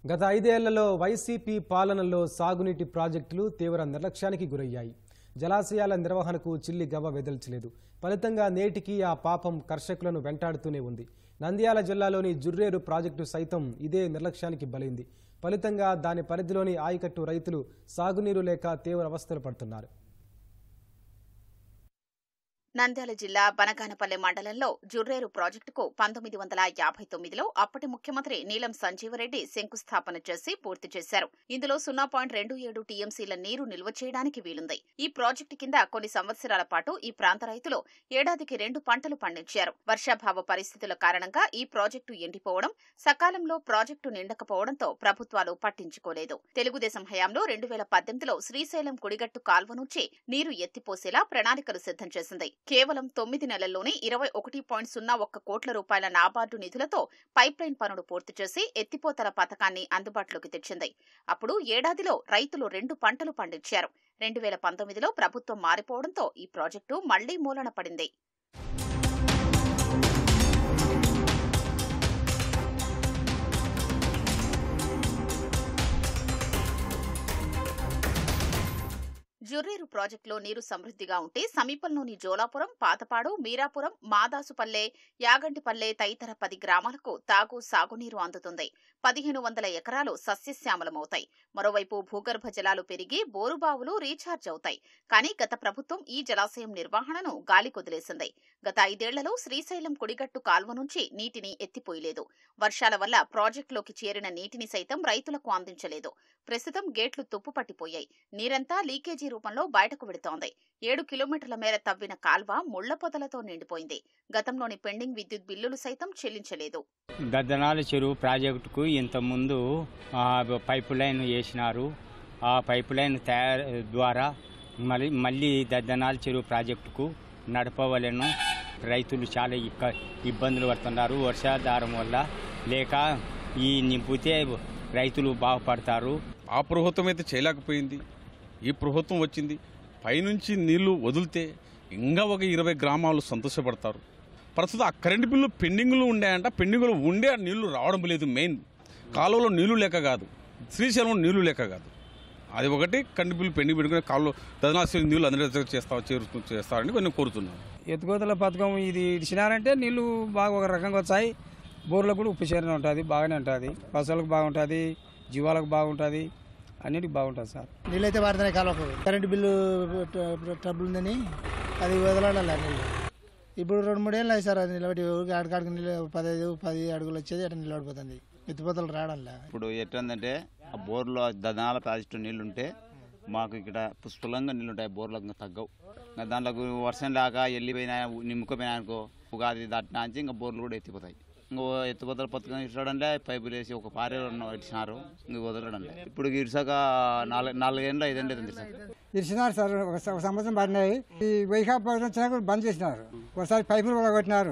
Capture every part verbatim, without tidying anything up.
గత ఐదేళ్లలో వైసీపీ పాలనలో సాగునీటి ప్రాజెక్టులు తీవ్ర నిర్లక్ష్యానికి గురయ్యాయి. జలాశయాల నిర్వహణకు చిల్లి గవ్వ వెదల్చలేదు. ఫలితంగా నేటికి ఆ పాపం కర్షకులను వెంటాడుతూనే ఉంది. నంద్యాల జిల్లాలోని జుర్రేరు ప్రాజెక్టు సైతం ఇదే నిర్లక్ష్యానికి బలైంది. ఫలితంగా దాని పరిధిలోని ఆయకట్టు రైతులు సాగునీరు లేక తీవ్ర అవస్థలు పడుతున్నారు. నంద్యాల జిల్లా బనగానపల్లె మండలంలో జుర్రేరు ప్రాజెక్టుకు పంతొమ్మిది వందల యాభై తొమ్మిదిలో అప్పటి ముఖ్యమంత్రి నీలం సంజీవరెడ్డి శంకుస్థాపన చేసి పూర్తి చేశారు. ఇందులో సున్నా పాయింట్ రెండు ఏడు టీఎంసీల నీరు నిల్వ చేయడానికి వీలుంది. ఈ ప్రాజెక్టు కింద కొన్ని సంవత్సరాల పాటు ఈ ప్రాంత రైతులు ఏడాదికి రెండు పంటలు పండించారు. వర్షాభావ పరిస్థితుల కారణంగా ఈ ప్రాజెక్టు ఎండిపోవడం, సకాలంలో ప్రాజెక్టు నిండకపోవడంతో ప్రభుత్వాలు పట్టించుకోలేదు. తెలుగుదేశం హయాంలో రెండు వేల పద్దెనిమిదిలో శ్రీశైలం కుడిగట్టు కాల్వ నుంచి నీరు ఎత్తిపోసేలా ప్రణాళికలు సిద్ధం చేసింది. కేవలం తొమ్మిది నెలల్లోనే ఇరవై ఒకటి పాయింట్ సున్నా ఒక్క కోట్ల రూపాయల నాబార్డు నిధులతో పైప్లైన్ పనులు పూర్తి చేసి ఎత్తిపోతల పథకాన్ని అందుబాటులోకి తెచ్చింది. అప్పుడు ఏడాదిలో రైతులు రెండు పంటలు పండించారు. రెండు వేల పంతొమ్మిదిలో ప్రభుత్వం మారిపోవడంతో ఈ ప్రాజెక్టు మళ్లీ మూలన పడింది. జుర్రేరు ప్రాజెక్టులో నీరు సమృద్ధిగా ఉంటే సమీపంలోని జోలాపురం, పాతపాడు, మీరాపురం, మాదాసుపల్లె, యాగంటిపల్లె తదితర పది గ్రామాలకు తాగు సాగునీరు అందుతుంది. పదిహేను వందల ఎకరాలు సస్యశ్యామలమవుతాయి. మరోవైపు భూగర్భ జలాలు పెరిగి బోరుబావులు రీఛార్జ్ అవుతాయి. కానీ గత ప్రభుత్వం ఈ జలాశయం నిర్వహణను గాలికొదిలేసింది. గత ఐదేళ్లలో శ్రీశైలం కుడిగట్టు కాల్వ నుంచి నీటిని ఎత్తిపోయలేదు. వర్షాల వల్ల ప్రాజెక్టులోకి చేరిన నీటిని సైతం రైతులకు అందించలేదు. ప్రస్తుతం గేట్లు తుప్పుపట్టిపోయాయి. నీరంతా లీకేజీ రూపంలో బయటకు విడుతోంది. ఏడు కిలోమీటర్ల మేర తవ్విన కాల్వ ముళ్ల పొదలతో నిండిపోయింది. గతంలోని పెండింగ్ విద్యుత్ బిల్లులు సైతం చెల్లించలేదు. దద్దనాల చెరువు ప్రాజెక్టుకు ఇంతకుముందు పైపు లైన్ వేసినారు. ఆ పైపు లైన్ తయారు ద్వారా మళ్ళీ మళ్ళీ దద్దనాల చెరువు ప్రాజెక్టుకు నడపవలను. రైతులు చాలా ఇబ్బందులు పడుతున్నారు. వర్షాధారం వల్ల లేక ఈ నింపితే రైతులు బాగుపడతారు. ఆ ప్రభుత్వం అయితే చేయలేకపోయింది. ఈ ప్రభుత్వం వచ్చింది. పైనుంచి నీళ్లు వదిలితే ఇంకా ఒక ఇరవై గ్రామాలు సంతోషపడతారు. ప్రస్తుతం ఆ కరెంటు బిల్లు పెండింగ్లు ఉండాయంట. పెండింగ్లు ఉండే నీళ్లు రావడం లేదు. మెయిన్ కాలువలో నీళ్లు లేక కాదు, శ్రీశైలంలో నీళ్లు లేక కాదు. అది ఒకటి కరెంటు బిల్లు పెండింగ్ పెట్టుకుని కాలువలో దదనాశ్రీ నీళ్లు అందరూ చేస్తా చేరు చేస్తారని కొన్ని కోరుతున్నాను. ఎత్తుకోతల పథకం ఇది ఇచ్చినారంటే నీళ్లు బాగా ఒక రకంగా వచ్చాయి. బోర్లకు కూడా ఉప్పు చేరనే ఉంటుంది, బాగానే ఉంటుంది. పశువులకు బాగుంటుంది, జీవాలకు బాగుంటుంది, అన్నిటికి బాగుంటుంది సార్. నీళ్ళు అయితే వాడుతున్నాయి కాలువకు. కరెంటు బిల్లు ట్రబుల్ ఉందని అది వదలాలి నీళ్ళు. ఇప్పుడు రెండు మూడేళ్ళు అయ్యి సార్ అది నిలబడి ఆడకాడికి నీళ్ళు పదహైదు పది అడుగులు వచ్చేది అట్లా నిలబడిపోతుంది. ఎత్తిపోతలు రావడంలా. ఇప్పుడు ఎట్లందంటే ఆ బోర్లో దదనాల ప్రాజెక్టు నీళ్లుంటే మాకు ఇక్కడ పుష్కలంగా నీళ్ళుంటాయి. బోర్లకు తగ్గవు. దాంట్లో వర్షం లేక వెళ్ళిపోయినా నిమ్ముకుపోయినా అనుకో ఉగాది దాటినా నుంచి ఇంకా బోర్లు కూడా ఎత్తిపోతాయి. ఇంకో ఎత్తిపోతల పథకం ఇచ్చడంలే పైపులు వేసి ఒక పారే ఇచ్చినారు. ఇంక వదలడంలే. ఇప్పుడు ఇరుసాక నాలుగు నాలుగేళ్ళు ఐదేళ్ళు అవుతుంది సార్. ఇచ్చినారు సార్. ఒక సంవత్సరం పడినాయి. ఈ వైకాపా వచ్చినాక బంద్ చేసినారు. ఒకసారి పైపులు కూడా కొట్టినారు.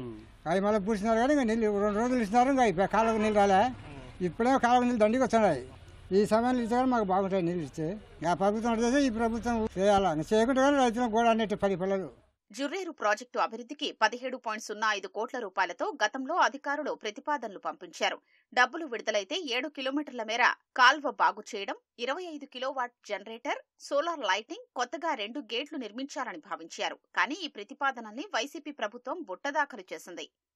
అవి మళ్ళీ పూసినారు. కానీ ఇంకా నీళ్ళు రెండు రోజులు ఇచ్చినారు. ఇంకా కాలువకు నీళ్ళు రాలే. ఇప్పుడే కాలువ నీళ్ళు దండికి వస్తున్నాయి. ఈ సమయంలో ఇస్తే కానీ మాకు బాగుంటాయి నీళ్ళు ఇస్తే. ఆ ప్రభుత్వం అడిగితే ఈ ప్రభుత్వం చేయాలా, చేయకుండా కానీ రైతులకు కూడా అన్నట్టు పది పిల్లలు. జుర్రేరు ప్రాజెక్టు అభివృద్ధికి పదిహేడు పాయింట్ సున్నా ఐదు కోట్ల రూపాయలతో గతంలో అధికారులు ప్రతిపాదనలు పంపించారు. డబ్బులు విడుదలైతే ఏడు కిలోమీటర్ల మేర కాల్వ బాగు చేయడం, ఇరవై ఐదు కిలోవాట్ జనరేటర్, సోలార్ లైటింగ్, కొత్తగా రెండు గేట్లు నిర్మించాలని భావించారు. కానీ ఈ ప్రతిపాదనల్ని వైసీపీ ప్రభుత్వం బుట్టదాఖలు చేసింది.